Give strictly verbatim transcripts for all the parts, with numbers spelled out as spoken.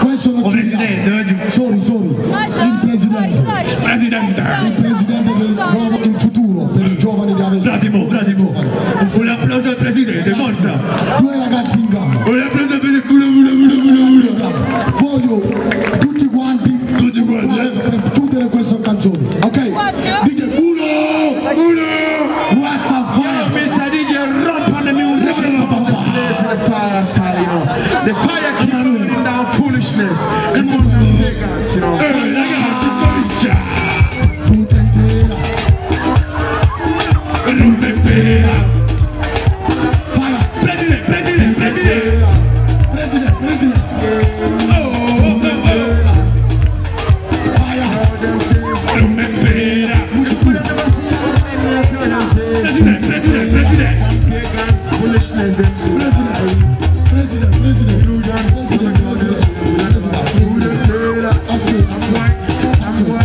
questo lo giudiamo. Sorry, sorry. Il presidente. Presidente. Il presidente del nuovo in futuro per i giovani di Avellino. Un attimo, un attimo. Un applauso al presidente, forza. Due ragazzi in gamba. Un applauso al presidente. Voglio tutti quanti, tutti quanti per chiudere questa canzone. Ok? Dite uno! Uno! What's up, fire? mister D J, romp on the music. The fire style, you know. The fire keep burning down foolishness. It must be pagans, you know. Hey, ragazzi, comincia! Tutta intera. Rumba intera. Fire! Presidente, presidente, presidente. Presidente, presidente. Oh, oh, oh, oh. Fire! Rumba intera. Presidente, presidente, presidente. Foolishness, them president, president, president, president, president, president, that's it, that's right, that's it,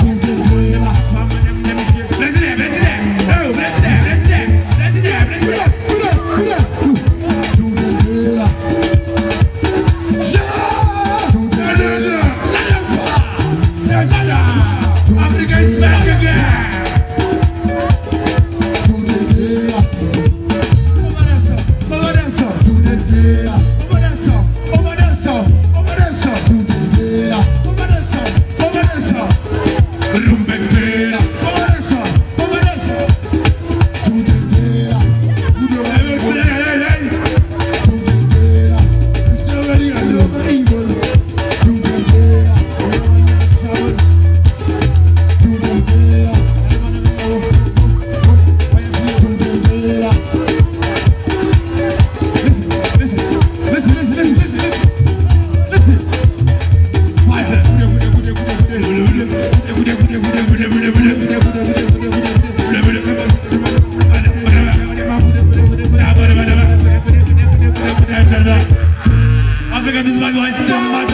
Presidente, presidente, oh, presidente, presidente, presidente, presidente. got this bad boy.